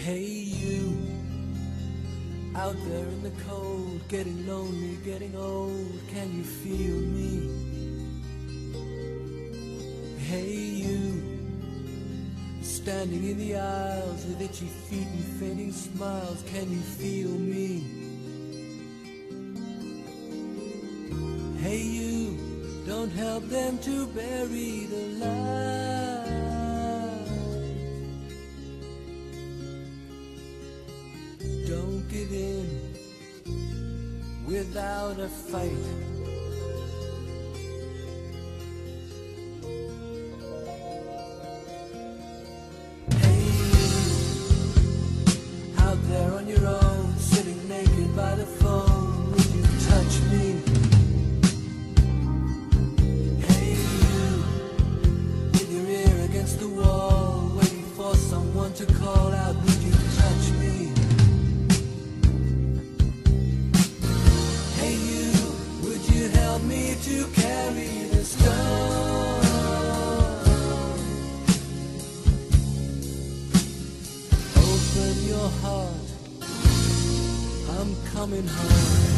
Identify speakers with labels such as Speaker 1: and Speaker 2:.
Speaker 1: Hey you, out there in the cold, getting lonely, getting old, can you feel me? Hey you, standing in the aisles with itchy feet and fainting smiles, can you feel me? Hey you, don't help them to bury the light. Don't give in without a fight. Hey you, out there on your own, sitting naked by the phone, would you touch me? Hey you, with your ear against the wall, waiting for someone to call out, would you touch me? Help me to carry the stone. Open your heart, I'm coming home.